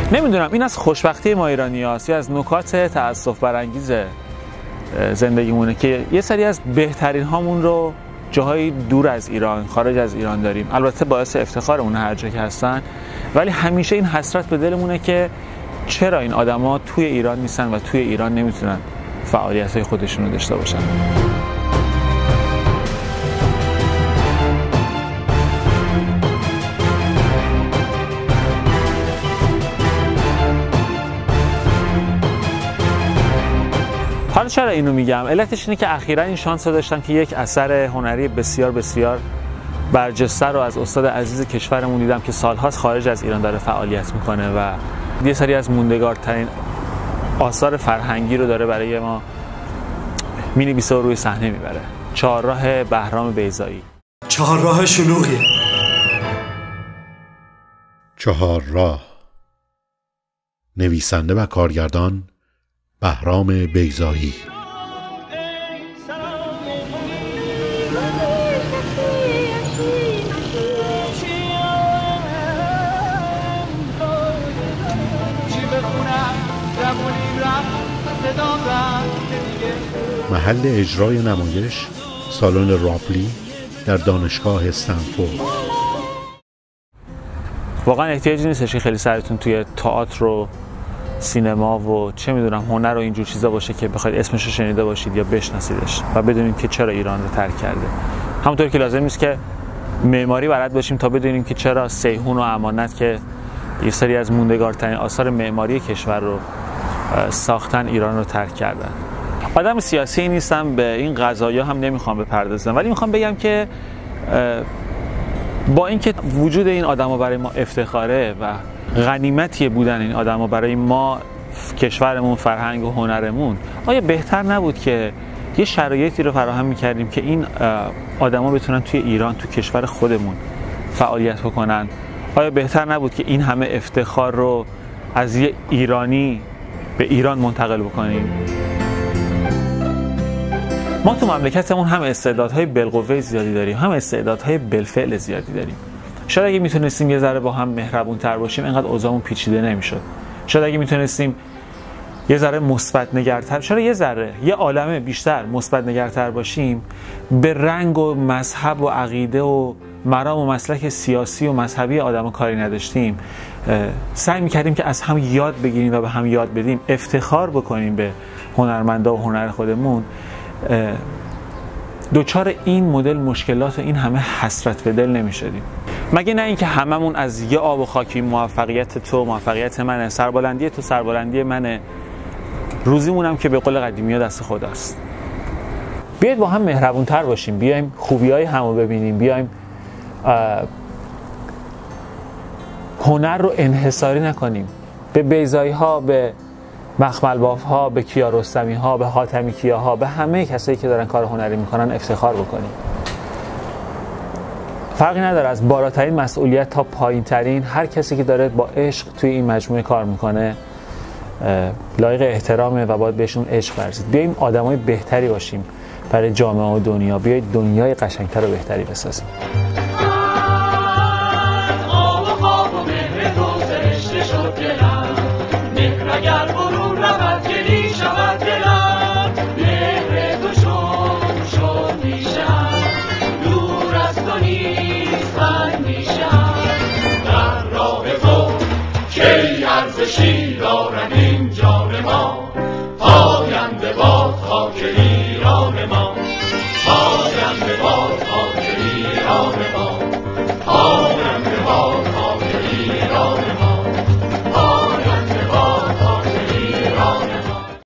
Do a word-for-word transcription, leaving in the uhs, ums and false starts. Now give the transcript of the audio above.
نمیدونم این از خوشبختی ما ایرانی‌هاست یا از نکات تأسف برانگیز زندگیمونه که یه سری از بهترین هامون رو جاهای دور از ایران، خارج از ایران داریم. البته باعث افتخارمون هر جا که هستن، ولی همیشه این حسرت به دلمونه که چرا این آدما توی ایران نیستن و توی ایران نمیتونن فعالیت‌های خودشون رو داشته باشن. حالا چرا اینو میگم؟ علتش اینه که اخیراً این شانس رو داشتم که یک اثر هنری بسیار بسیار برجسته رو از استاد عزیز کشورمون دیدم که سالهاست خارج از ایران داره فعالیت میکنه و یه سری از موندگارترین آثار فرهنگی رو داره برای ما مینویسه و روی صحنه میبره. چهارراه بهرام بیضایی. چهارراه شلوغی. چهارراه، نویسنده و کارگردان بهرام بیضایی. محل اجرای نمایش سالن راپلی در دانشگاه استنفورد. واقعا احتیاجی نیستش که خیلی سرتون توی تئاتر و سینما و چه میدونم هنر و اینجور چیزا باشه که بخواید اسمش رو شنیده باشید یا بشناسیدش و بدونیم که چرا ایران رو ترک کرده. همونطور که لازم نیست که معماری بلد باشیم تا بدونیم که چرا سیحون و امانت که یه سری از موندگارترین آثار معماری کشور رو ساختن ایران رو ترک کردن. آدم سیاسی نیستم، به این قضایا هم نمیخوام بپردازم، ولی میخوام بگم که با اینکه وجود این آدما برای ما افتخاره و غنیمتی بودن این آدما برای ما، کشورمون، فرهنگ و هنرمون، آیا بهتر نبود که یه شرایطی رو فراهم میکردیم که این آدما بتونن توی ایران، تو کشور خودمون فعالیت بکنن؟ آیا بهتر نبود که این همه افتخار رو از یه ایرانی به ایران منتقل بکنیم؟ ما تو مملکتمون هم استعدادهای بالقوه زیادی داریم، هم استعدادهای بالفعل زیادی داریم. شاید اگه میتونستیم یه ذره با هم مهربون تر باشیم اینقدر اوضاعمون پیچیده نمیشد. شاید اگه میتونستیم یه ذره مثبت نگرتر، شاید یه ذره یه عالمه بیشتر مثبت نگرتر باشیم، به رنگ و مذهب و عقیده و مرام و مسلک سیاسی و مذهبی آدمو کاری نداشتیم، سعی میکردیم که از هم یاد بگیریم و به هم یاد بدیم، افتخار بکنیم به هنرمندا و هنر خودمون، دوچار این مدل مشکلات و این همه حسرت به دل نمیشدیم. مگه نه اینکه هممون از یه آب و خاکی، موفقیت تو موفقیت منه، سربلندی تو سربلندی منه، روزیمون هم که به قول قدیمی‌ها دست خداست. بیاید با هم مهربون‌تر باشیم، بیایم خوبی‌های همو ببینیم، بیایم هنر رو انحصاری نکنیم. به بیضایی‌ها، به مخمل باف‌ها، به کیارستمی‌ها، به حاتمی کیاها، به همه کسایی که دارن کار هنری میکنن افتخار بکنیم. فرقی نداره از بالاترین مسئولیت تا پایینترین، هر کسی که داره با عشق توی این مجموعه کار میکنه لایق احترامه و باید بهشون عشق ورزید. بیاییم آدمای بهتری باشیم برای جامعه و دنیا، بیایید دنیای قشنگتر و بهتری بسازیم. ارزشی دارد این جان ما، پاینده باد خاک